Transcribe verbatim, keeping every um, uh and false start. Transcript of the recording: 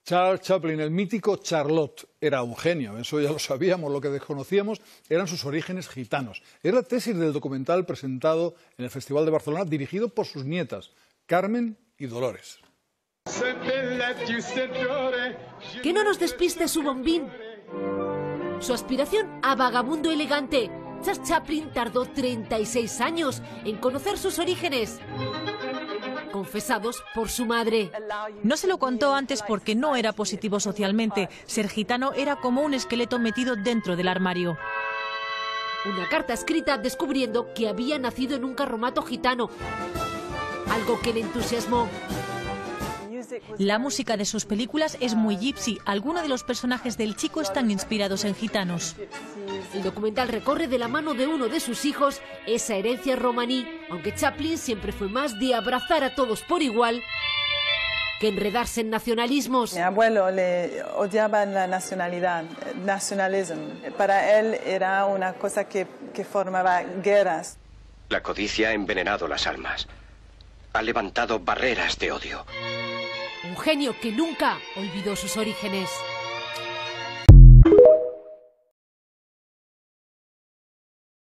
Charles Chaplin, el mítico Charlot, era un genio, eso ya lo sabíamos. Lo que desconocíamos eran sus orígenes gitanos. Es la tesis del documental presentado en el Festival de Barcelona, dirigido por sus nietas, Carmen y Dolores. Que no nos despiste su bombín. Su aspiración a vagabundo elegante. Charles Chaplin tardó treinta y seis años en conocer sus orígenes, confesados por su madre. No se lo contó antes porque no era positivo socialmente. Ser gitano era como un esqueleto metido dentro del armario. Una carta escrita descubriendo que había nacido en un carromato gitano, algo que le entusiasmó. La música de sus películas es muy gypsy. Algunos de los personajes del Chico están inspirados en gitanos. El documental recorre de la mano de uno de sus hijos esa herencia romaní, aunque Chaplin siempre fue más de abrazar a todos por igual que enredarse en nacionalismos. Mi abuelo le odiaba la nacionalidad, nacionalismo. Para él era una cosa que, que formaba guerras. La codicia ha envenenado las almas. Ha levantado barreras de odio. Un genio que nunca olvidó sus orígenes.